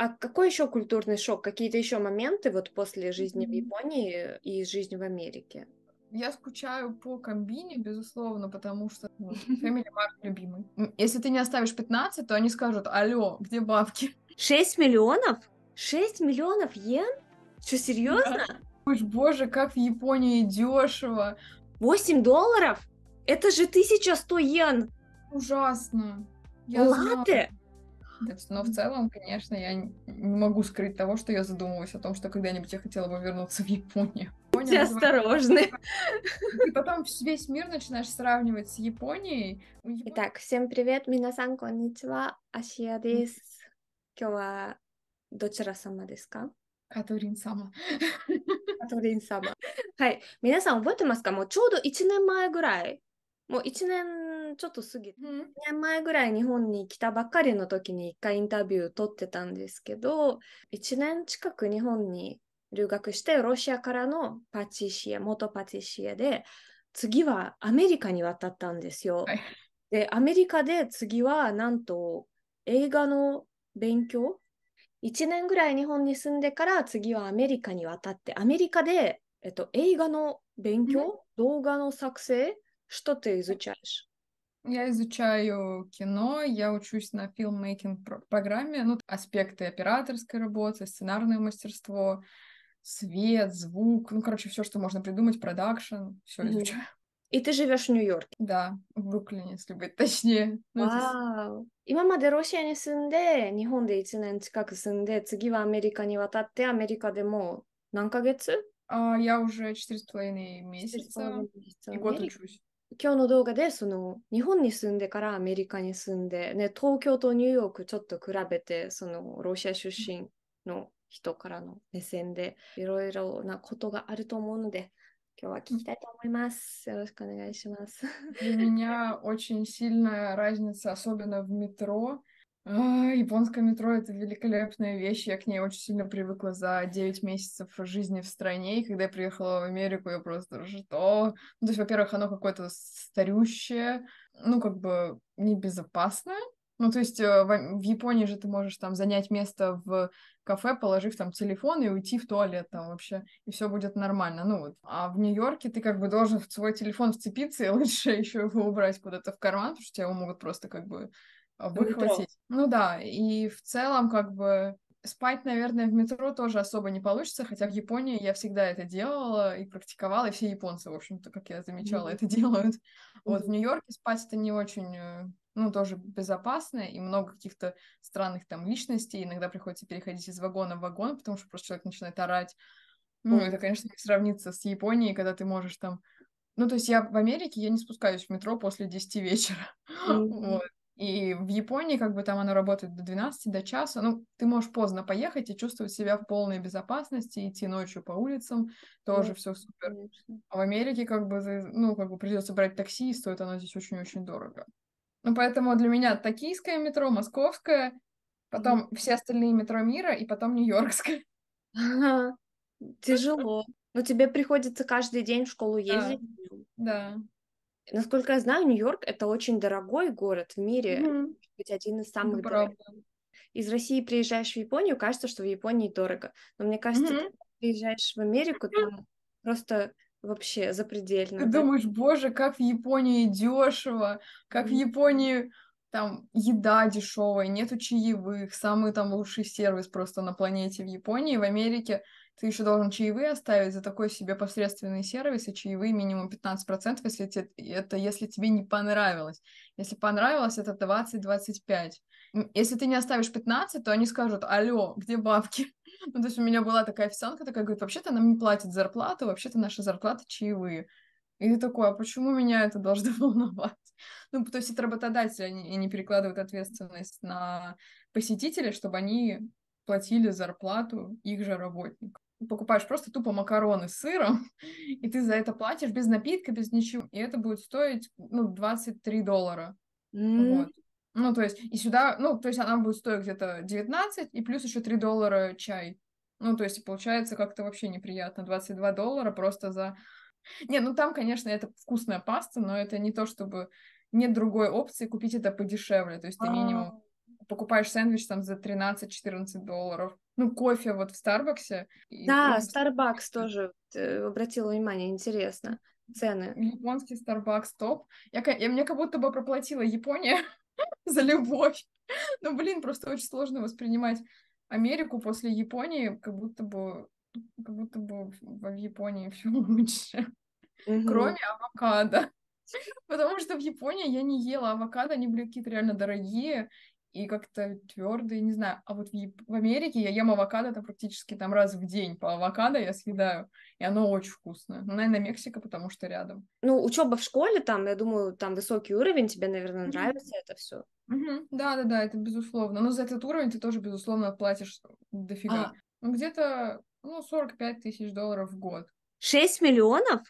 А какой еще культурный шок? Какие-то еще моменты вот после жизни в Мгм. Японии и жизни в Америке? Я скучаю по комбине, безусловно, потому что Family Mart любимый. Если ты не оставишь 15, то они скажут: алло, где бабки? 6 миллионов? 6 миллионов йен? Что, Да. серьезно? Ой, боже, как в Японии дешево. 8 долларов? Это же 1100 йен! Ужасно. Я знаю. Латте? Да, но в целом, конечно, я не могу скрыть того, что я задумываюсь о том, что когда-нибудь я хотела бы вернуться в Японию. Япония Будьте называется... осторожны. И потом весь мир начинаешь сравнивать с Японией. Итак, всем привет,皆さん、こんにちは。Ашия です。今日はどちら様ですか？ Каторин сама. カトリン様。はい。皆さん覚えてますか？もうちょうど1年前ぐらい、もう1年ちょっと過ぎて、 Мгм. 1年前ぐらい日本に来たばっかりの時に1回インタビュー取ってたんですけど、1年近く日本に留学して、ロシアからのパティシエ、元パティシエで、次はアメリカに渡ったんですよ。 はい。 で、アメリカで次はなんと映画の勉強1年ぐらい日本に住んでから次はアメリカに渡って、アメリカで、映画の勉 Мгм. 強、動画の作成、что ты изучаешь? Я изучаю кино, я учусь на филммейкинг программе, ну, аспекты операторской работы, сценарное мастерство, свет, звук, ну, короче, все, что можно придумать, продакшн, все Мгм. изучаю. И ты живешь в Нью-Йорке. Да, в Бруклине, если быть точнее. Ну, это わーお。今までロシアに住んで、日本で1年近く住んで、次はアメリカに渡って、アメリカでもう何ヶ月？ я уже 4,5 месяца 4,5 и ア год メリカ。 учусь. 今日の動画で、日本に住んでからアメリカに住んで、ね、東京とニューヨークちょっと比べて、ロシア出身の人からの目線で、いろいろなことがあると思うので、今日は聞きたいと思います。よろしくお願いします。 Для меня очень сильная разница, особенно в метро. Японское метро — это великолепная вещь. Я к ней очень сильно привыкла за 9 месяцев жизни в стране. И когда я приехала в Америку, я просто что? Ну, то есть, во-первых, оно какое-то старющее, ну, как бы небезопасное. Ну, то есть, в Японии же ты можешь там занять место в кафе, положив там телефон и уйти в туалет там вообще, и все будет нормально. Ну вот. А в Нью-Йорке ты как бы должен в свой телефон вцепиться, и лучше еще его убрать куда-то в карман, потому что тебя его могут просто как бы В метро. выхватить. Ну да, и в целом как бы спать, наверное, в метро тоже особо не получится, хотя в Японии я всегда это делала и практиковала, и все японцы, в общем-то, как я замечала, Мгм. это делают. Вот в Мгм. Нью-Йорке спать это не очень, ну, тоже безопасно, и много каких-то странных там личностей. Иногда приходится переходить из вагона в вагон, потому что просто человек начинает орать. Ну, это, конечно, не сравнится с Японией, когда ты можешь там... Ну, то есть я в Америке, я не спускаюсь в метро после 10 вечера. Мгм. Вот. И в Японии как бы там оно работает до 12, до часа. Ну, ты можешь поздно поехать и чувствовать себя в полной безопасности, идти ночью по улицам, тоже Ну, все супер. конечно. А в Америке как бы, ну, как бы придется брать такси, и стоит оно здесь очень-очень дорого. Ну, поэтому для меня токийское метро, московское, Мгм. потом все остальные метро мира и потом нью-йоркское. Ага. Тяжело. Но тебе приходится каждый день в школу Да, ездить. да. Насколько я знаю, Нью-Йорк — это очень дорогой город в мире, Мгм. может быть, один из Это самых дорогих. правда. Из России приезжаешь в Японию, кажется, что в Японии дорого. Но мне кажется, Мгм. когда приезжаешь в Америку, там просто вообще Ты запредельно. думаешь, боже, как в Японии дешево, как в Мгм. Японии там еда дешевая, нету чаевых, самый там лучший сервис просто на планете в Японии. В Америке ты еще должен чаевые оставить за такой себе посредственный сервис, и чаевые минимум 15%, если тебе не понравилось. Если понравилось, это 20-25. Если ты не оставишь 15, то они скажут: алло, где бабки? Ну, то есть у меня была такая официантка, такая говорит: вообще-то нам не платят зарплату, вообще-то наша зарплата чаевые. И ты такой: а почему меня это должно волновать? Ну, то есть это работодатели, они перекладывают ответственность на посетителей, чтобы они платили зарплату их же работникам. Ты покупаешь просто тупо макароны с сыром, и ты за это платишь без напитка, без ничего. И это будет стоить, ну, $23. М. Вот. Ну, то есть, и сюда, ну, то есть она будет стоить где-то 19, и плюс еще $3 чай. Ну, то есть, получается как-то вообще неприятно. $22 просто за... Не, ну там, конечно, это вкусная паста, но это не то, чтобы... Нет другой опции купить это подешевле. То есть ты минимум А, покупаешь сэндвич там за 13-14 долларов. Ну, кофе вот в Старбаксе. Да, Starbucks тоже обратила внимание, интересно. Цены. Японский Starbucks топ. Мне как будто бы проплатила Япония за любовь. Ну, блин, просто очень сложно воспринимать Америку после Японии, как будто бы в Японии все лучше. Мгм. Кроме авокадо. Потому что в Японии я не ела авокадо, они были какие-то реально дорогие и как-то твердые, не знаю. А вот в Америке я ем авокадо там практически там раз в день по авокадо я съедаю, и оно очень вкусное. Ну, наверное, Мексика, потому что рядом. Ну, учеба в школе, там, я думаю, там высокий уровень, тебе, наверное, нравится это все. Мгм. Да-да-да, это безусловно. Но за этот уровень ты тоже, безусловно, платишь дофига. А, Ну, где-то, 45 тысяч долларов в год. 6 миллионов?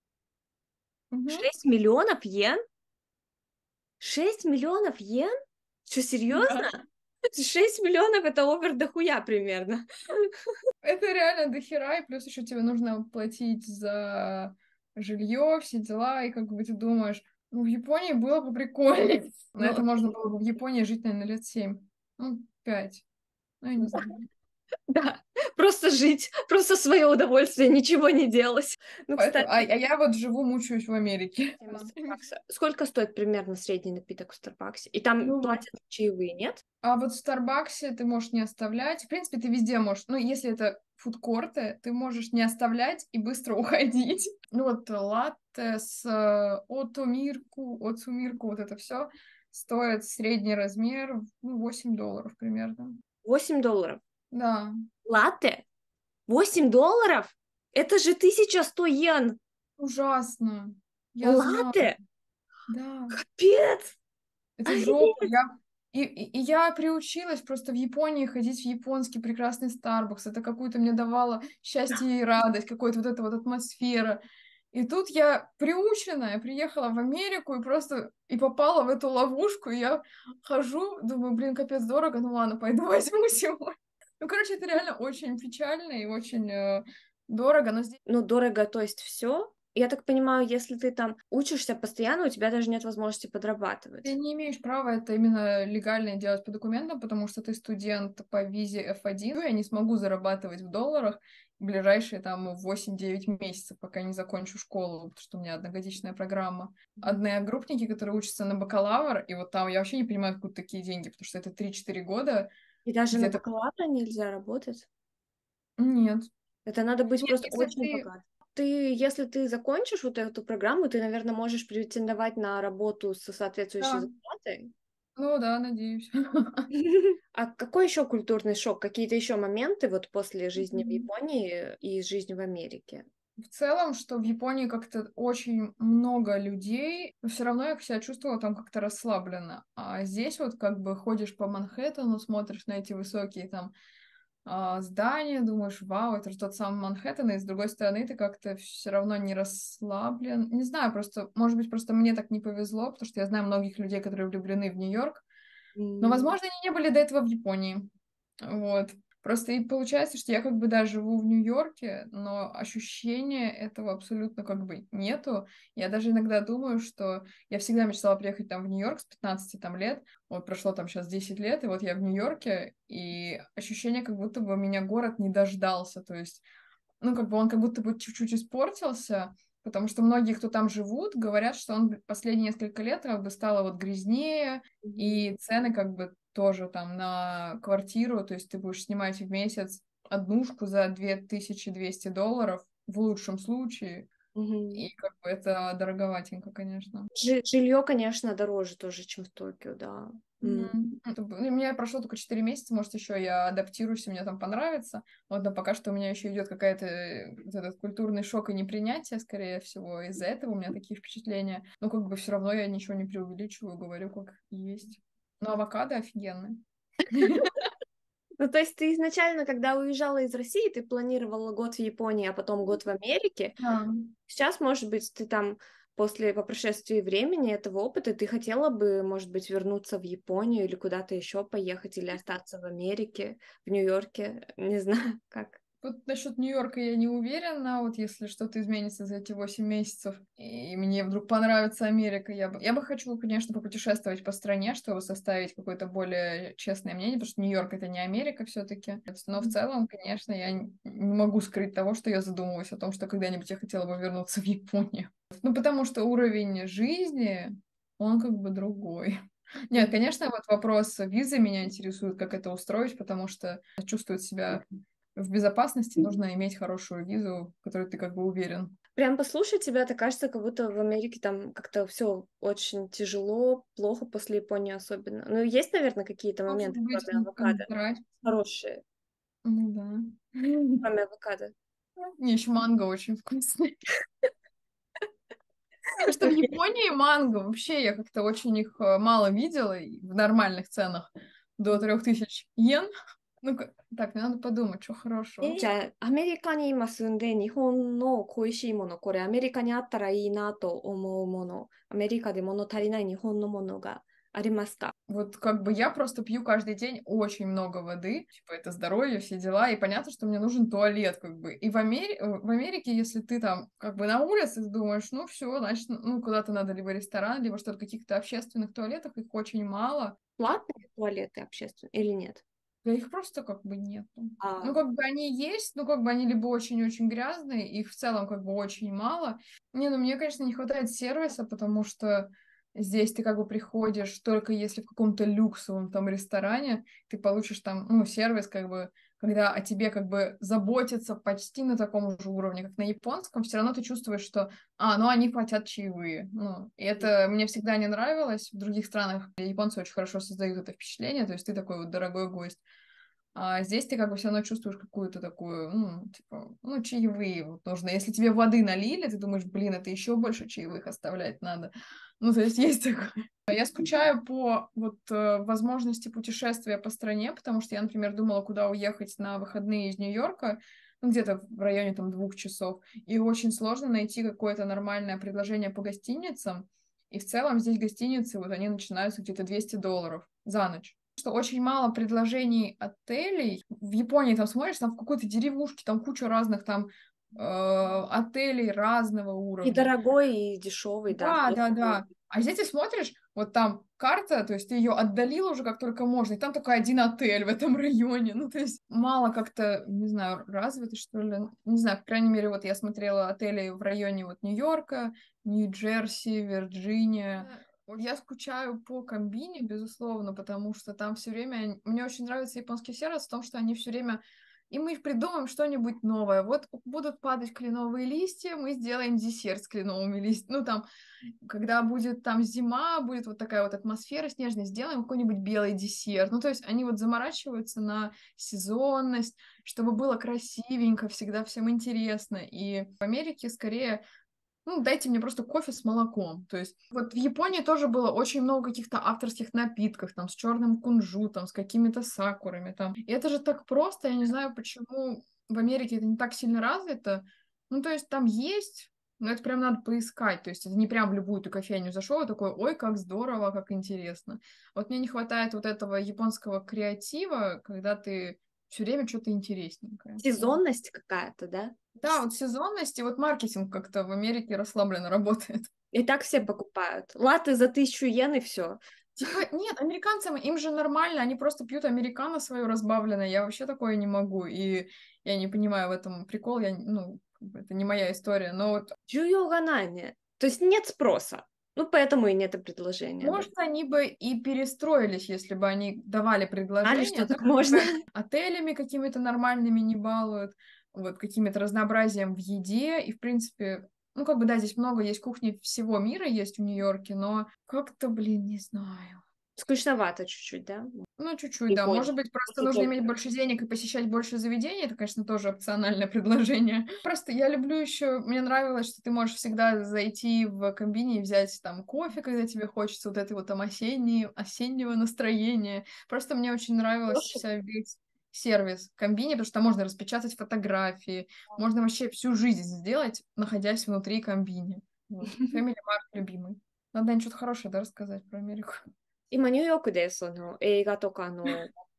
Мгм. 6 миллионов йен? 6 миллионов йен? Что, Да. серьезно? 6 миллионов это овер дохуя примерно. Это реально дохера, и плюс еще тебе нужно платить за жилье, все дела, и как бы ты думаешь, ну, в Японии было бы прикольнее. На Ну, это можно было бы в Японии жить, наверное, лет 7. Ну, 5. Ну, я не знаю. да, просто жить, просто свое удовольствие, ничего не делать. Ну, Поэтому, кстати, я вот живу, мучаюсь в Америке. тема Старбакса. Сколько стоит примерно средний напиток в Старбаксе? И там Ну вот. платят чаевые, нет? А вот в Старбаксе ты можешь не оставлять. В принципе, ты везде можешь. Ну, если это фудкорты, ты можешь не оставлять и быстро уходить. Ну вот латте с отсумирку, вот это все стоит средний размер, ну, $8 примерно. 8 долларов. Да, Латте? 8 долларов? Это же 1100 йен. ужасно. Я знаю, Латте? да. Капец! Это жопа. Офигеть! И я приучилась просто в Японии ходить в японский прекрасный Starbucks. Это какую-то мне давало счастье и радость, какая-то вот эта вот атмосфера. И тут я приученная приехала в Америку и просто и попала в эту ловушку. И я хожу, думаю, блин, капец дорого, ну ладно, пойду возьму сегодня. Ну, короче, это реально очень печально и очень дорого, но здесь Ну, дорого, то есть все. Я так понимаю, если ты там учишься постоянно, у тебя даже нет возможности ты подрабатывать. не имеешь права это именно легально делать по документам, потому что ты студент по визе F1. Я не смогу зарабатывать в долларах в ближайшие там 8-9 месяцев, пока не закончу школу, потому что у меня одногодичная программа. Одногруппники, которые учатся на бакалавр, и вот там я вообще не понимаю, откуда такие деньги, потому что это 3-4 года И даже на где-то... бакалавра нельзя работать. Нет. Это надо быть Нет, просто если очень ты... богат. Ты, если ты закончишь вот эту программу, ты, наверное, можешь претендовать на работу со соответствующей Да, зарплатой. ну да, надеюсь. А какой еще культурный шок? Какие-то еще моменты вот после жизни в Японии и жизни в Америке? В целом, что в Японии как-то очень много людей, но все равно я себя чувствовала там как-то расслабленно. А здесь вот как бы ходишь по Манхэттену, смотришь на эти высокие там здания, думаешь, вау, это же тот самый Манхэттен, и с другой стороны ты как-то все равно не расслаблен. Не знаю, просто, может быть, просто мне так не повезло, потому что я знаю многих людей, которые влюблены в Нью-Йорк, но, М, возможно, они не были до этого в Японии. Вот. Просто и получается, что я как бы да, живу в Нью-Йорке, но ощущения этого абсолютно как бы нету. Я даже иногда думаю, что я всегда мечтала приехать там в Нью-Йорк с 15 там лет. Вот прошло там сейчас 10 лет, и вот я в Нью-Йорке, и ощущение, как будто бы меня город не дождался. То есть, ну, как бы он как будто бы чуть-чуть испортился, потому что многие, кто там живут, говорят, что он последние несколько лет как бы стало вот грязнее, мгм, и цены как бы тоже там на квартиру, то есть ты будешь снимать в месяц однушку за $2200 в лучшем случае, мгм. и как бы это дороговатенько, конечно. Жилье, конечно, дороже тоже, чем в Токио, да. М. Ну, у меня прошло только 4 месяца, может, еще я адаптируюсь, и мне там понравится. Вот, но пока что у меня еще идет какая-то вот этот культурный шок и непринятие, скорее всего, из-за этого у меня такие впечатления. Но как бы все равно я ничего не преувеличиваю, говорю, как есть. Но авокадо офигенные. Ну, то есть ты изначально, когда уезжала из России, ты планировала год в Японии, а потом год в Америке. Да. Сейчас, может быть, ты там по прошествии времени этого опыта, ты хотела бы, может быть, вернуться в Японию или куда-то еще поехать, или остаться в Америке, в Нью-Йорке, не знаю, как. Вот насчет Нью-Йорка я не уверена, вот если что-то изменится за эти 8 месяцев, и мне вдруг понравится Америка, я бы хочу, конечно, попутешествовать по стране, чтобы составить какое-то более честное мнение, потому что Нью-Йорк — это не Америка все-таки. Но в целом, конечно, я не могу скрыть того, что я задумываюсь о том, что когда-нибудь я хотела бы вернуться в Японию. Ну, потому что уровень жизни, он как бы другой. Нет, конечно, вот вопрос визы меня интересует, как это устроить, потому что чувствовать себя в безопасности нужно иметь хорошую визу, в которой ты как бы уверен. Прям послушать тебя, так кажется, как будто в Америке там как-то все очень тяжело, плохо после Японии особенно. Ну, есть, наверное, какие-то Может моменты, быть, кроме не авокадо, контрасте. хорошие, Ну да. кроме авокадо. Мне еще манго очень вкусный. Потому что в Японии манго вообще я как-то очень их мало видела и в нормальных ценах до 3000 йен. Ну, так, мне надо подумать, что хорошего. じゃあ、アメリカに今住んで、日本の恋しいもの、これアメリカにあったらいいなと思うもの、アメリカで物足りない日本のものがありますか？ Вот как бы я просто пью каждый день очень много воды, типа это здоровье, все дела, и понятно, что мне нужен туалет, как бы. И в Америке, если ты там как бы на улице, ты думаешь, ну все, значит, ну куда-то надо либо ресторан, либо что-то в каких-то общественных туалетах, их очень мало. Платные туалеты общественные или нет? Да их просто как бы нету. Ну, А, как бы они есть, но как бы они либо очень-очень грязные, их в целом как бы очень мало. Не, ну мне, конечно, не хватает сервиса, потому что здесь ты как бы приходишь только если в каком-то люксовом там ресторане, ты получишь там, ну, сервис как бы, когда о тебе как бы заботятся почти на таком же уровне, как на японском, все равно ты чувствуешь, что, ну, они платят чаевые. Ну, и это мне всегда не нравилось. В других странах японцы очень хорошо создают это впечатление, то есть ты такой вот дорогой гость. А здесь ты как бы все равно чувствуешь какую-то такую, ну, типа, ну, чаевые вот нужно. Если тебе воды налили, ты думаешь, блин, это еще больше чаевых оставлять надо. Ну, то есть есть такое. Я скучаю по вот возможности путешествия по стране, потому что я, например, думала, куда уехать на выходные из Нью-Йорка, ну, где-то в районе там 2 часов, и очень сложно найти какое-то нормальное предложение по гостиницам, и в целом здесь гостиницы, вот они начинаются где-то $200 за ночь, что очень мало предложений отелей. В Японии там смотришь, там в какой-то деревушке, там куча разных там отелей разного и уровня. дорогой, и дешевый, да. Да, да, да. А здесь ты смотришь, вот там карта, то есть ты ее отдалил уже как только можно, и там только один отель в этом районе. Ну, то есть мало как-то, не знаю, развито, что ли. Не знаю, по крайней мере, вот я смотрела отели в районе вот Нью-Йорка, Нью-Джерси, Вирджиния. Вот я скучаю по Комбине, безусловно, потому что там все время... Мне очень нравится японский сервис в том, что они все время и мы придумаем что-нибудь новое. Вот будут падать кленовые листья, мы сделаем десерт с кленовыми листьями. Ну, там, когда будет там зима, будет вот такая вот атмосфера снежная, сделаем какой-нибудь белый десерт. Ну, то есть они вот заморачиваются на сезонность, чтобы было красивенько, всегда всем интересно. И в Америке скорее ну, дайте мне просто кофе с молоком. То есть вот в Японии тоже было очень много каких-то авторских напитков, там, с черным кунжутом, с какими-то сакурами, там. И это же так просто, я не знаю, почему в Америке это не так сильно развито. Ну, то есть там есть, но это прям надо поискать. То есть это не прям в любую ты кофейню зашел и такой, ой, как здорово, как интересно. Вот мне не хватает вот этого японского креатива, когда ты все время что-то интересненькое. Вот. Сезонность какая-то, да? Да, вот сезонность и вот маркетинг как-то в Америке расслабленно работает. И так все покупают. Латте за 1000 йен и все. Типа, нет, американцам им же нормально, они просто пьют американо свое разбавленное, я вообще такое не могу, и я не понимаю в этом прикол, ну, это не моя история, но вот, 需要がないね. То есть нет спроса. Ну, поэтому и нет предложения, да. может, они бы и перестроились, если бы они давали Знали, предложения, что но так можно. отелями какими-то нормальными не балуют, вот, каким-то разнообразием в еде, и, в принципе, ну, как бы, да, здесь много есть кухни всего мира есть в Нью-Йорке, но как-то, блин, не знаю. Скучновато чуть-чуть, да? Ну, чуть-чуть, да. Япония. Может быть, просто Если нужно только. иметь больше денег и посещать больше заведений. Это, конечно, тоже опциональное предложение. Просто я люблю еще... Мне нравилось, что ты можешь всегда зайти в комбине и взять там кофе, когда тебе хочется вот этой вот там осеннего настроения. Просто мне очень нравилась Хороший. вся весь сервис в комбине, потому что там можно распечатать фотографии, можно вообще всю жизнь сделать, находясь внутри комбини. Вот. Family Mart любимый. Надо, наверное, что-то хорошее, да, рассказать про Америку. 今、ニューヨークでその映画とかの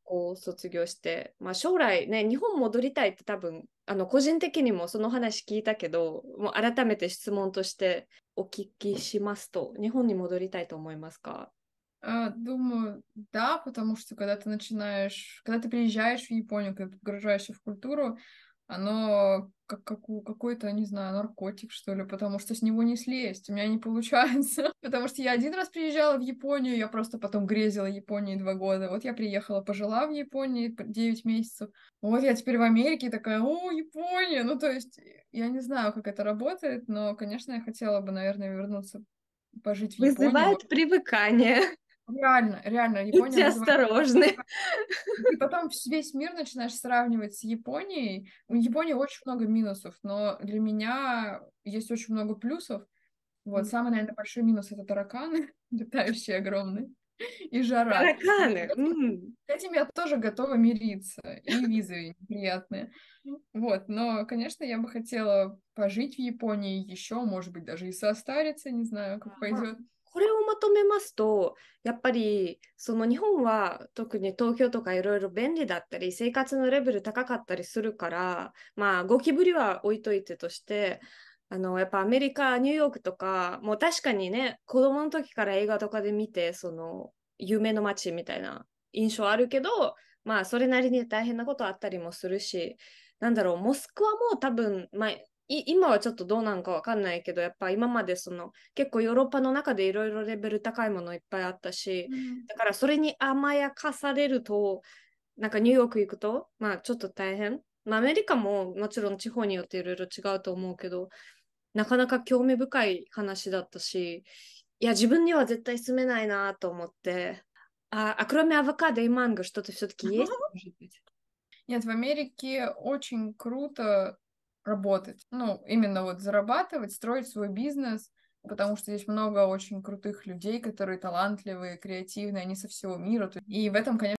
校を卒業して、まあ、将来ね、日本戻りたいって多分、個人的にもその話聞いたけど、もう改めて質問としてお聞きしますと、日本に戻りたいと思いますか？ Думаю, да, потому что когда ты приезжаешь в Японию, когда ты погружаешься в культуру, оно какой-то, не знаю, наркотик, что ли, потому что с него не слезть, у меня не получается. Потому что я один раз приезжала в Японию, я просто потом грезила Японией 2 года. Вот я приехала, пожила в Японии 9 месяцев. Вот я теперь в Америке и такая, о, Япония! Ну, то есть, я не знаю, как это работает, но, конечно, я хотела бы, наверное, вернуться пожить в Японии. Вызывает привыкание. Реально, реально, Япония Будьте вызывает... осторожны. И потом весь мир начинаешь сравнивать с Японией. У Японии очень много минусов, но для меня есть очень много плюсов. Вот, самый, наверное, большой минус — это тараканы, летающие огромные, и жара. Тараканы. С этим я тоже готова мириться, и визы неприятные. Вот, но, конечно, я бы хотела пожить в Японии еще, может быть, даже и состариться, не знаю, как пойдет. これをまとめますと、やっぱりその日本は特に東京とかいろいろ便利だったり、生活のレベル高かったりするから、まあゴキブリは置いといてとして、やっぱアメリカ、ニューヨークとか、もう確かにね、子供の時から映画とかで見て、その夢の街みたいな印象あるけど、まあそれなりに大変なことあったりもするし、なんだろう、モスクワも多分、まあ今はちょっとどうなんかわかんないけど、やっぱ今までその結構ヨーロッパの中でいろいろレベル高いものいっぱいあったし、だからそれに甘やかされると、なんかニューヨーク行くと、まあちょっと大変。まあアメリカももちろん地方によっていろいろ違うと思うけど、なかなか興味深い話だったし、いや自分には絶対住めないなと思って、кроме авокадо и манго что-то все-таки есть? Нет, в Америке очень круто работать. Ну, именно вот зарабатывать, строить свой бизнес, потому что здесь много очень крутых людей, которые талантливые, креативные, они со всего мира. И в этом, конечно,